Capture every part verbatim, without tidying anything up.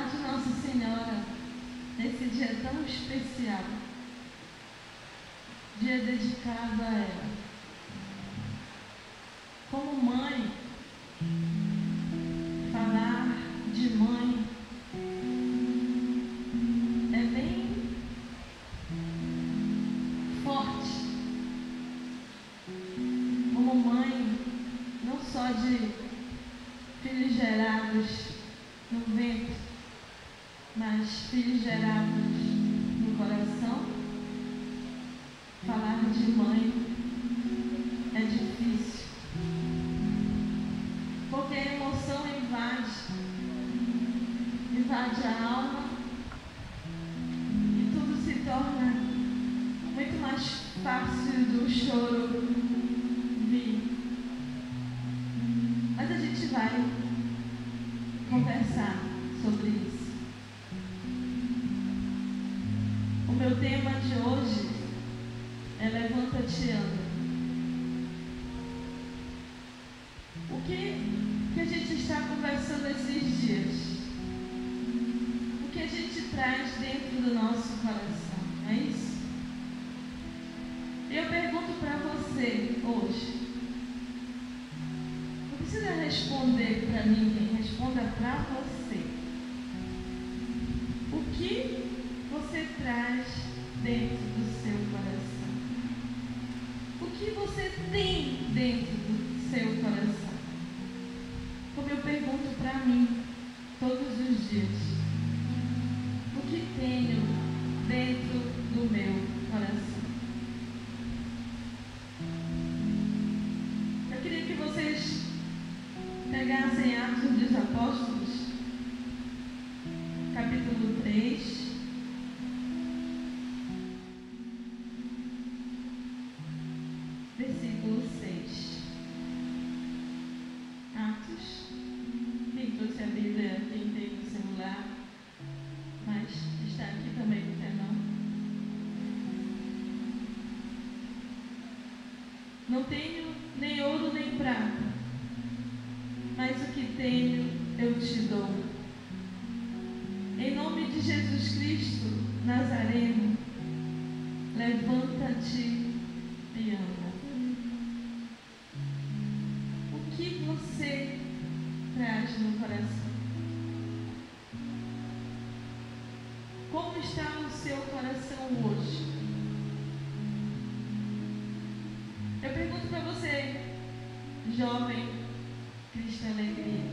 falar de Nossa Senhora nesse dia tão especial, dia dedicado a ela. Como mãe, falar de mãe é bem forte. Como mãe, não só de filhos gerados no ventre, mas filhos gerados no coração. Falar de mãe é difícil, porque a emoção invade, invade a alma e tudo se torna muito mais fácil do choro vir. Mas a gente vai conversar sobre isso. O meu tema de hoje é Levanta-te e anda. O que, que a gente está conversando esses dias? O que a gente traz dentro do nosso coração? É isso? Eu pergunto para você hoje. Não precisa responder para ninguém, responda para você. O que você traz dentro do seu coração? O que você tem dentro do seu coração? Como eu pergunto para mim todos os dias, o que tenho dentro do meu coração? Eu queria que vocês pegassem Atos dos Apóstolos, capítulo três. Versículo seis. Atos. Quem trouxe a Bíblia, quem tem no celular, mas está aqui também no telão. Não tenho nem ouro nem prata, mas o que tenho eu te dou. Em nome de Jesus Cristo Nazareno, levanta-te e anda. O que você traz no coração? Como está o seu coração hoje? Eu pergunto para você, jovem Cristo Alegria,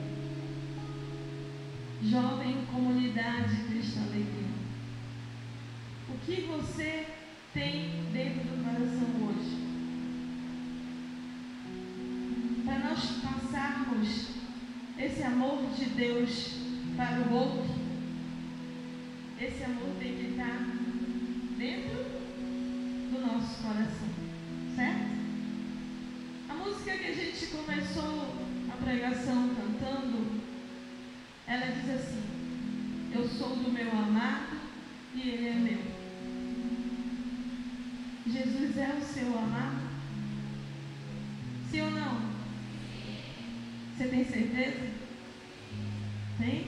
jovem comunidade Cristo Alegria, o que você tem dentro do coração hoje? Para nós passarmos esse amor de Deus para o outro, esse amor tem que estar dentro do nosso coração, certo? A música que a gente começou a pregação cantando, ela diz assim: eu sou do meu amado e ele é meu. Jesus é o seu amado? Sim ou não? Você tem certeza? Tem?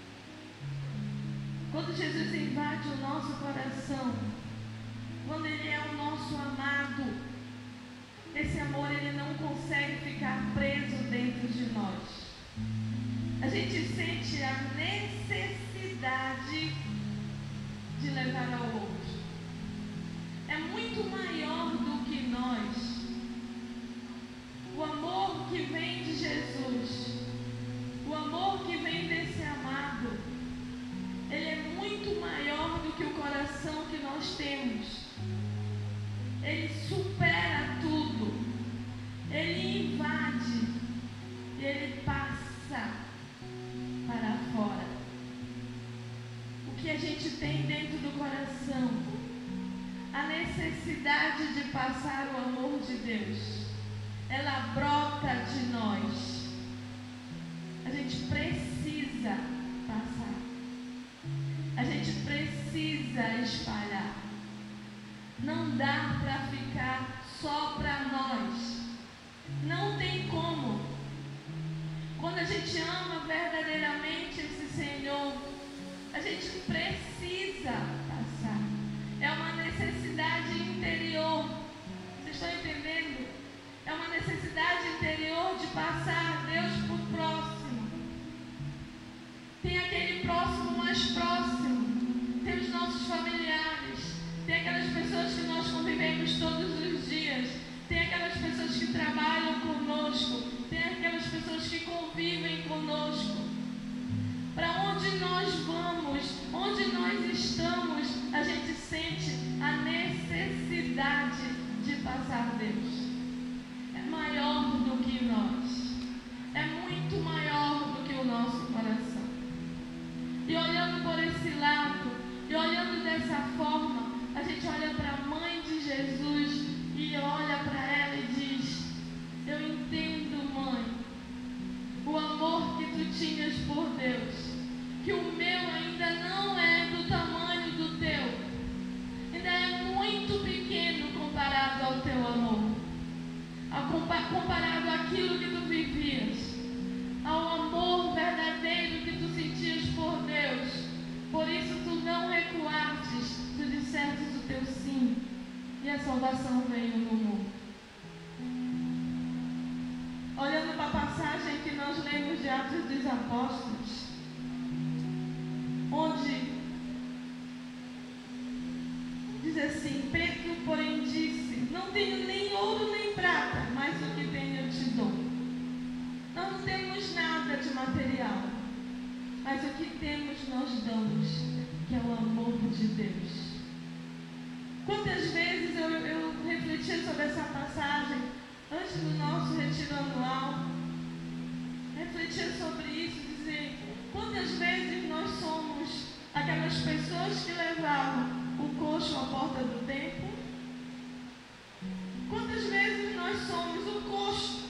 Quando Jesus invade o nosso coração, quando Ele é o nosso amado, esse amor ele não consegue ficar preso dentro de nós. A gente sente a necessidade de levar ao outro. É muito maior do que nós. O amor que vem de Jesus, o amor que vem desse amado, ele é muito maior do que o coração que nós temos. Ele supera tudo. Ele invade. Ele passa para fora. O que a gente tem dentro do coração? A necessidade de passar o amor de Deus. Ela brota de nós. A gente precisa passar. A gente precisa espalhar. Não dá para ficar só para nós. Não tem como. Quando a gente ama verdadeiramente esse Senhor, nossos familiares, tem aquelas pessoas que nós convivemos todos os dias, tem aquelas pessoas que trabalham conosco, tem aquelas pessoas que convivem conosco. Para onde nós vamos, onde nós estamos, a gente sente a necessidade de passar Deus. É maior do que nós, é muito maior do que o nosso coração. E olhando por esse lado, e olhando dessa forma, a gente olha para a mãe de Jesus e olha para ela e diz: eu entendo, mãe, o amor que tu tinhas por Deus, que o meu ainda não é do tamanho do teu, ainda é muito pequeno comparado ao teu amor, comparado àquilo que tu vivias, ao amor verdadeiro que tu sentias por Deus. Por isso tu não recuastes, tu disseste o teu sim, e a salvação veio no mundo. Olhando para a passagem que nós lemos de Atos dos Apóstolos, onde diz assim: Pedro, porém, disse: não tenho nem ouro nem prata, mas o que tenho eu te dou. Não temos nada de material, mas o que temos nós damos, que é o amor de Deus. Quantas vezes eu, eu refleti sobre essa passagem antes do nosso retiro anual, refletir sobre isso, dizer: quantas vezes nós somos aquelas pessoas que levavam o coxo à porta do templo? Quantas vezes nós somos o coxo?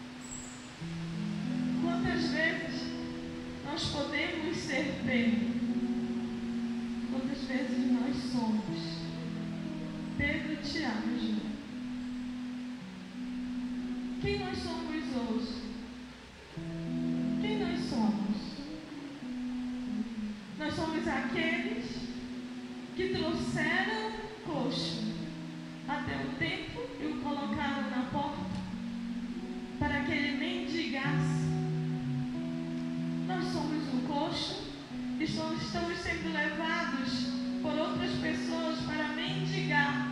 Quantas vezes nós podemos ser Pedro? Quantas vezes nós somos Pedro, Tiago e João? Quem nós somos hoje? Quem nós somos? Nós somos aqueles que trouxeram o coxo até o templo e o colocaram na porta para que ele mendigasse. Nós somos o coxo e estamos sendo levados por outras pessoas para mendigar.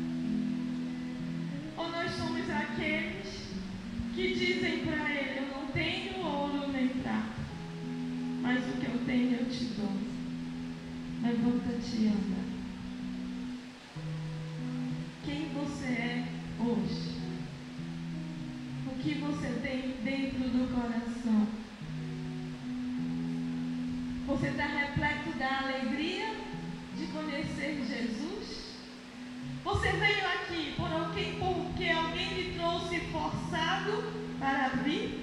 Ou nós somos aqueles que dizem para ele: eu não tenho ouro nem prata, mas o que eu tenho eu te dou. Levanta-te e anda. Quem você é hoje? O que você tem dentro do coração? Você está repleto da alegria de conhecer Jesus? Você veio aqui por alguém, porque alguém lhe trouxe forçado para vir?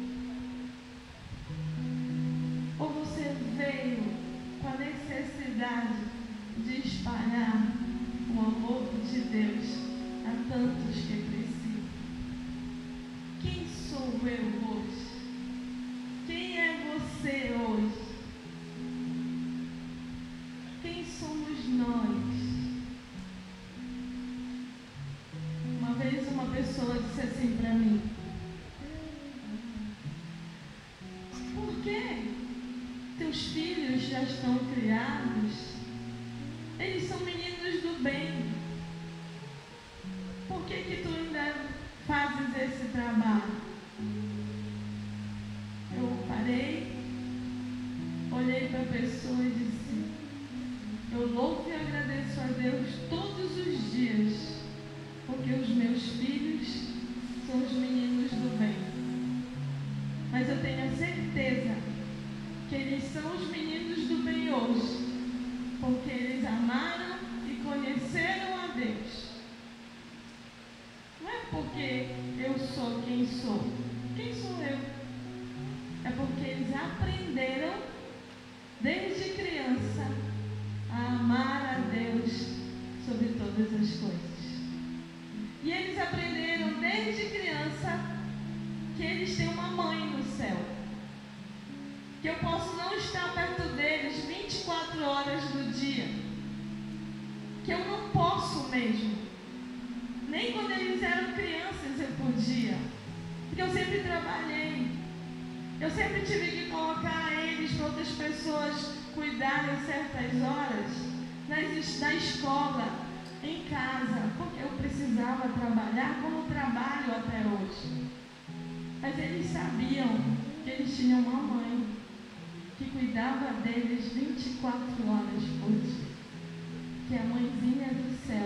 Ou você veio com a necessidade de espalhar o amor de Deus a tantos que precisam? Quem sou eu hoje? Quem é você hoje? Quem somos nós? Uma vez uma pessoa disse assim para mim: por que teus filhos já estão criados? Eles são meninos do bem. Por que que tu ainda fazes esse trabalho? Eu parei, olhei para a pessoa e disse: eu louvo e agradeço a Deus todos os dias, porque os meus filhos são os meninos do bem. Mas eu tenho a certeza que eles são os meninos do bem hoje, porque eles amaram e conheceram a Deus. Não é porque eu sou quem sou. Quem sou eu? É porque eles aprenderam desde criança a amar a Deus sobre todas as coisas. E eles aprenderam desde criança que eles têm uma mãe no céu, que eu posso não estar perto deles vinte e quatro horas do dia, que eu não posso mesmo, nem quando eles eram crianças eu podia, porque eu sempre trabalhei, eu sempre tive que colocar eles para outras pessoas cuidarem certas horas. na escola, em casa, porque eu precisava trabalhar como trabalho até hoje. Mas eles sabiam que eles tinham uma mãe que cuidava deles vinte e quatro horas por dia, que é a mãezinha do céu,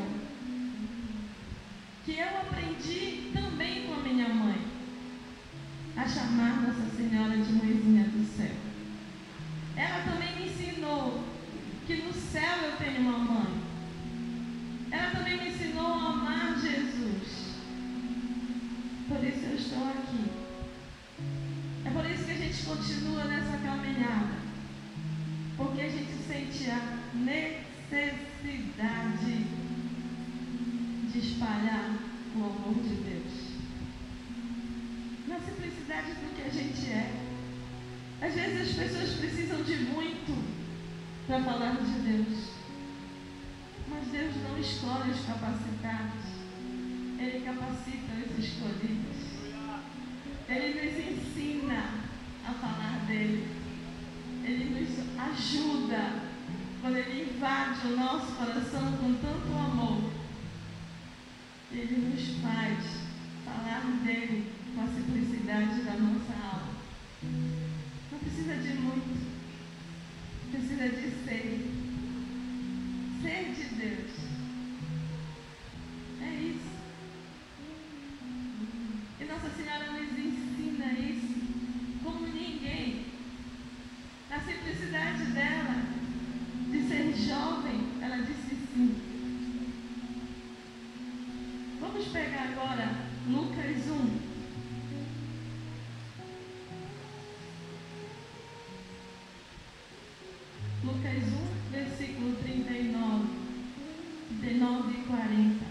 que eu aprendi também com a minha mãe a chamar Nossa Senhora de mãezinha do céu. Ela também me ensinou que no céu eu tenho uma mãe. Ela também me ensinou a amar Jesus. Por isso eu estou aqui. É por isso que a gente continua nessa caminhada. Porque a gente sente a necessidade de espalhar o amor de Deus. Na simplicidade do que a gente é. Às vezes as pessoas precisam de muito para falar de Deus. Mas Deus não escolhe os capacitados. Ele capacita os escolhidos. Ele nos ensina a falar dele. Ele nos ajuda quando Ele invade o nosso coração com tanto amor. Ele nos faz falar dele com a simplicidade da nossa alma. Não precisa de muito. Precisa de ser. Ser de Deus. É isso. E Nossa Senhora nos ensina isso como ninguém. Na simplicidade dela, de ser jovem, ela disse sim. Vamos pegar agora Lucas um. Lucas um, versículo trinta e nove, trinta e nove e quarenta.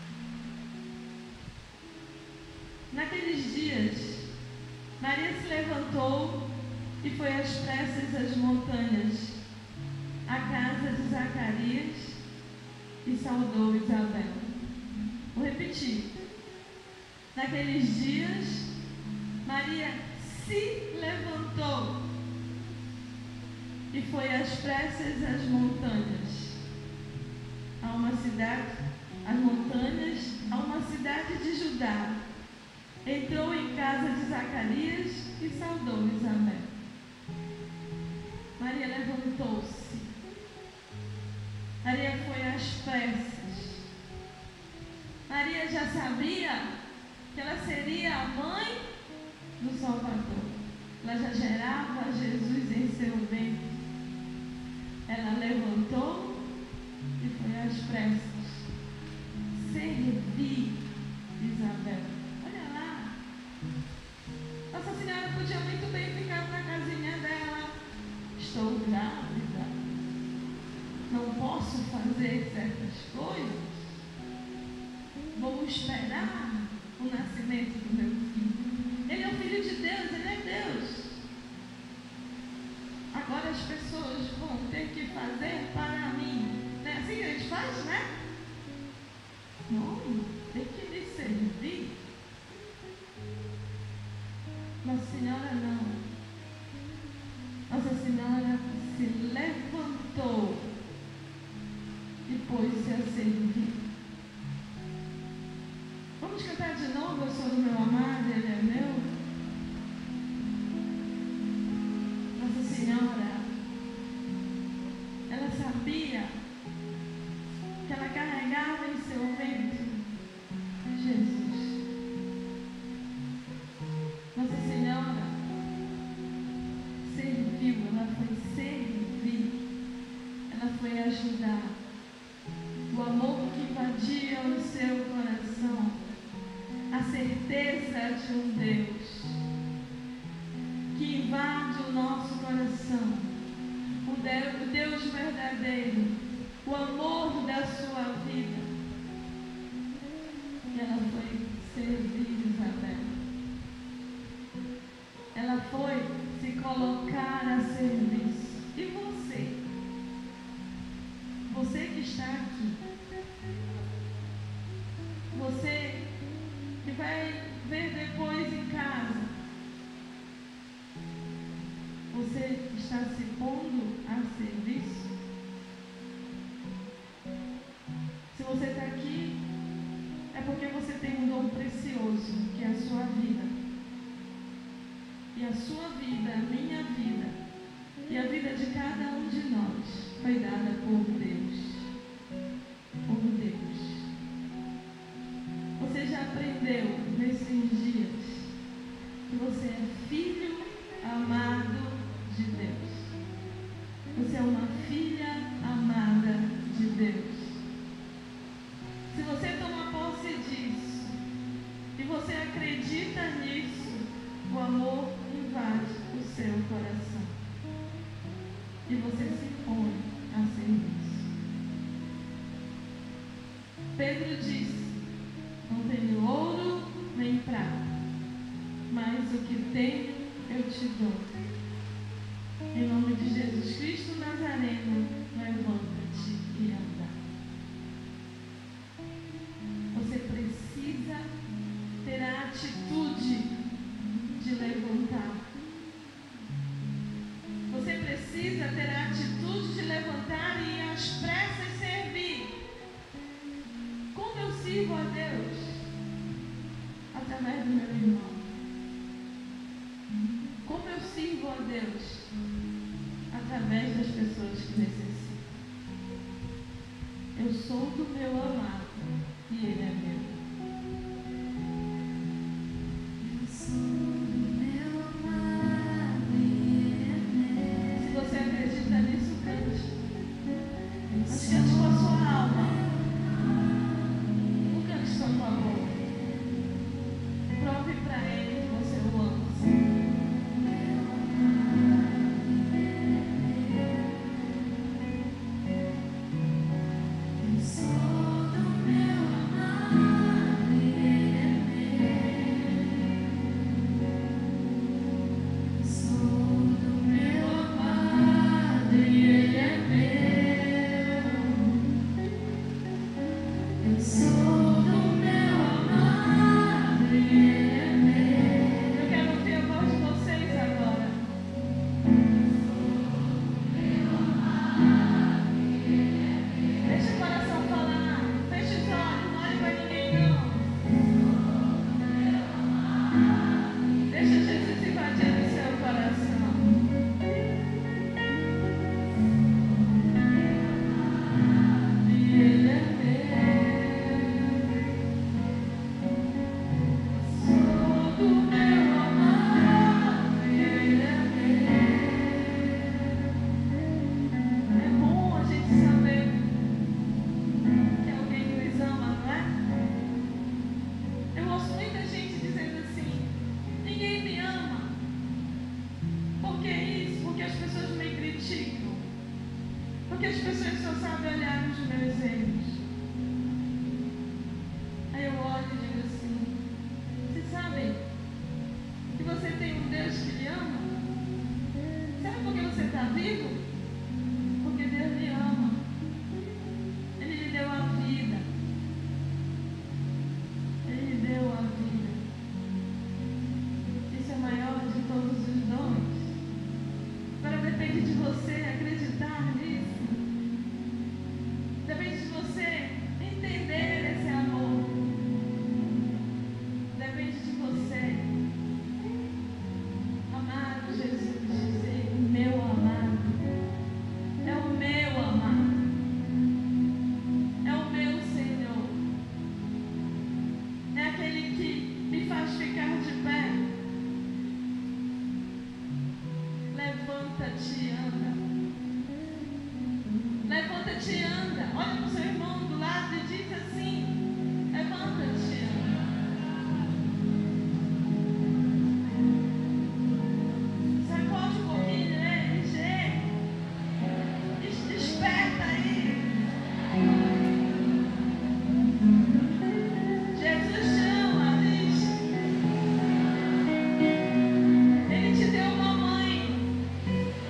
Naqueles dias, Maria se levantou e foi às pressas às montanhas, à casa de Zacarias, e saudou Isabel. Vou repetir. Naqueles dias, Maria se levantou e foi às pressas às montanhas, a uma cidade, às montanhas, a uma cidade de Judá. Entrou em casa de Zacarias e saudou Isabel. Maria levantou-se. Maria foi às pressas. Maria já sabia que ela seria a mãe do Salvador. Ela já gerava Jesus em seu ventre. Ela levantou e foi às pressas servir Isabel. Olha lá. Nossa Senhora podia muito bem ficar na casinha dela. Estou grávida. Não posso fazer certas coisas. Vou esperar o nascimento do meu filho. Ele é o Filho de Deus, Ele é Deus. Agora as pessoas vão ter que fazer para mim. Não é assim que a gente faz, né? Não, tem que lhe servir. Nossa Senhora não. Nossa Senhora se levantou e pôs-se a servir. Vamos cantar de novo? Eu sou do meu amado, Ele é meu. Nossa Senhora, ela sabia que ela carregava em seu ventre Jesus. Nossa Senhora serviu, ela foi servir, ela foi ajudar. O amor que invadia o seu coração, a certeza de um Deus que invade o nosso coração, o Deus, o Deus verdadeiro, o amor da sua vida. E ela foi servir Isabel. Ela foi se colocar a serviço. E você? Você que está aqui, você que vai ver depois em casa, você está se pondo a serviço? você está aqui, é porque você tem um dom precioso, que é a sua vida. E a sua vida, a minha vida, e a vida de cada um de nós foi dada por Deus. Por Deus. Você já aprendeu nesses dias que você é filho amado de Deus. Você é uma filha amada de Deus. Se você toma posse disso e você acredita nisso, o amor invade o seu coração e você se põe a serviço. Pedro disse: não tenho ouro nem prata, mas o que tenho eu te dou. Em nome de Jesus Cristo Nazareno, levanta-te e anda. Você precisa ter a atitude de levantar. Você precisa ter a atitude de levantar e ir às pressas servir. Como eu sirvo a Deus? Através do meu irmão. Como eu sirvo a Deus? Através das pessoas que necessitam. Eu sou do meu amado e ele é meu. Eu sou do meu amado e ele é meu. Se você acredita nisso, cante. Mas cante com a sua alma. Não cante só com a boca. Prove para ele que você o ama.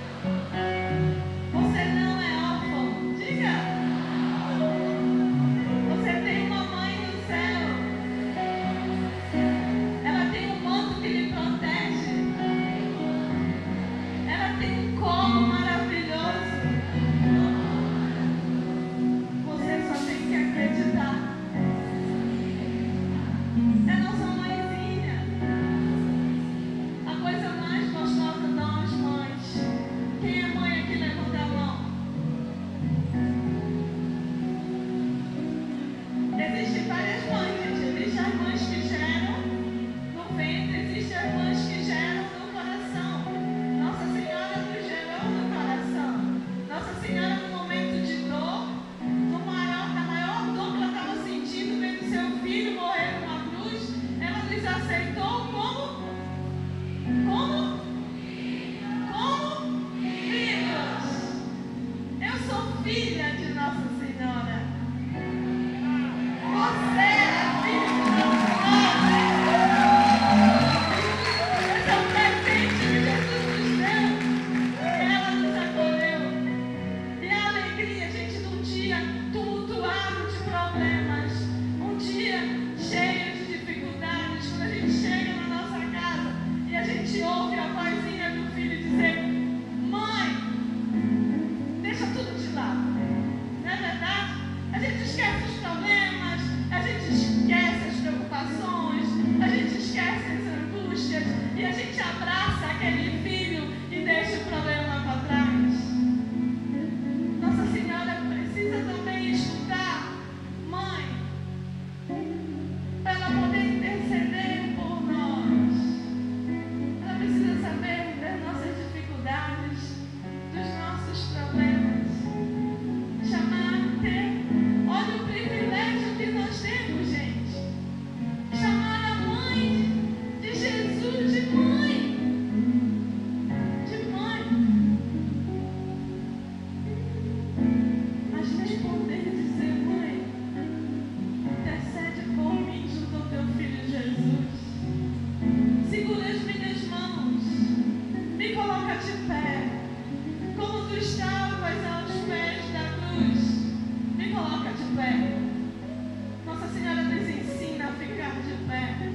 Você não é órfão. Diga. filha de Nossa Senhora. Você é filha de Nossa Senhora. Esse é o presente que Jesus nos deu. Ela nos acolheu. E a alegria, gente, num dia tumultuado de problemas, um dia cheio de dificuldades, quando a gente chega na nossa casa e a gente ouve a vozinha do filho dizer: mãe, deixa tudo de lado. Não é verdade? A gente esquece os problemas, a gente esquece as preocupações, a gente esquece as angústias e a gente abraça aquele filho e deixa o problema para trás. Nossa Senhora precisa também escutar, mãe, para ela poder interceder por nós. Ela precisa saber das nossas dificuldades, dos nossos problemas. Chamar, ter, olha o privilégio que nós temos, gente. Chamar a mãe de Jesus de mãe. De mãe. A gente poder dizer: mãe, intercede por mim junto ao teu filho Jesus. Segura as minhas mãos, me coloca de pé, como tu estavas aos pés da cruz, me coloca de pé. Nossa Senhora nos ensina a ficar de pé.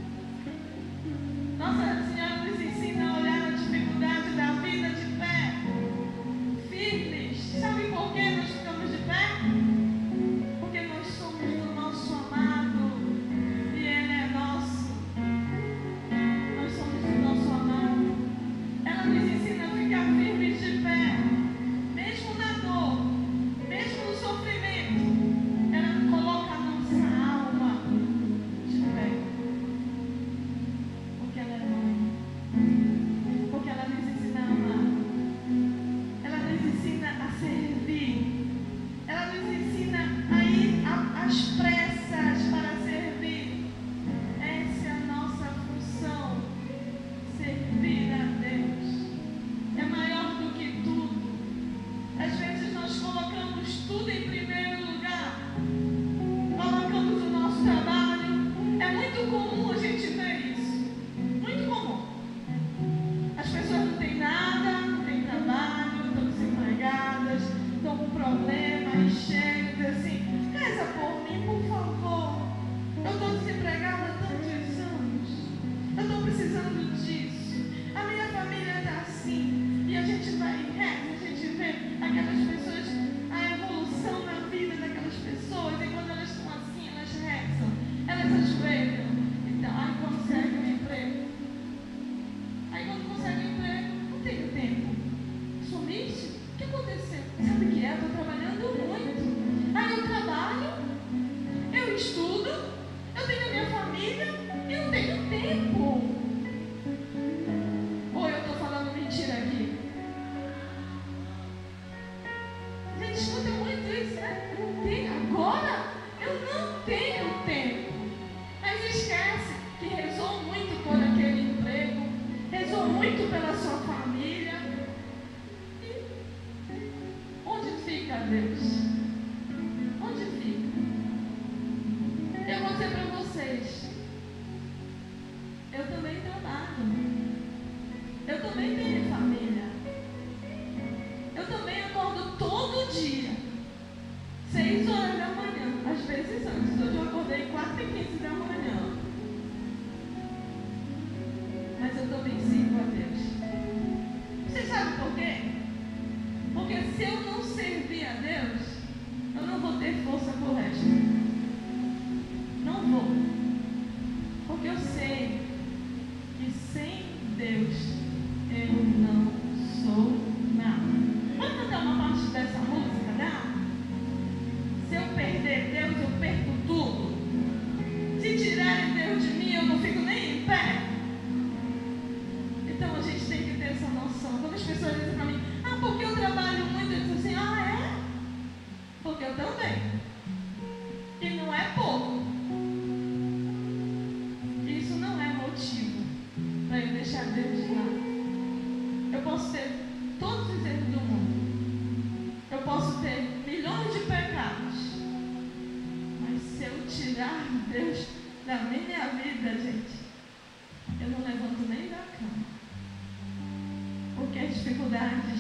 Nossa Senhora nos ensina a olhar a dificuldade da vida de pé, firmes. Sabe por que nós ficamos de pé? Porque nós somos do nosso amado e Ele é nosso. Nós somos do nosso amado. Ela nos ensina a ficar firmes de pé, mesmo na dor, mesmo no sofrimento. Ela coloca a nossa alma de pé, porque ela é mãe, porque ela nos ensina a amar, ela nos ensina a servir, ela nos ensina a ir a- às pressas para servir. Essa é a nossa função, servir a Deus. É maior do que tudo. Às vezes nós colocamos tudo em primeiro lugar, colocamos o nosso trabalho. É muito comum a gente ver isso, muito comum. As pessoas não têm nada, não têm trabalho, estão desempregadas, estão com problema e chegam e dizem assim: reza por mim, por favor. Eu estou desempregada há tantos anos, eu estou precisando disso. A minha família está assim. E a gente vai e reza, a gente vê aquelas pessoas, a evolução na vida daquelas pessoas, e quando elas estão assim, elas rezam, elas ajoelham. Então, aí consegue um emprego. Aí quando consegue um emprego, não tenho tempo. Sumiste? O que aconteceu? Sabe o que é? Eu estou trabalhando muito. Aí eu trabalho, eu estudo, eu tenho a minha família e não tenho tempo. Ou eu estou falando mentira aqui? A gente escuta muito isso, né? Eu não tenho. Agora eu não tenho tempo. Mas esquece que rezou muito por aquele emprego, rezou muito pela sua família. E onde fica Deus? Onde fica? Eu vou dizer para vocês, eu também trabalho, eu também tenho família, eu também acordo todo dia, seis horas da manhã, às vezes antes. Hoje eu acordei quatro e quinze da manhã, mas eu também sirvo a Deus. Você sabe por quê? Porque se eu não servir a Deus, eu não vou ter força para o resto. Não vou. Porque eu sei que sem Deus eu não sou nada. Vamos cantar uma parte dessa música, dá? Se eu perder Deus, eu perco tudo. Se tirarem Deus de mim, eu não fico nem em pé. Na minha vida, gente, eu não levanto nem da cama. Porque a dificuldade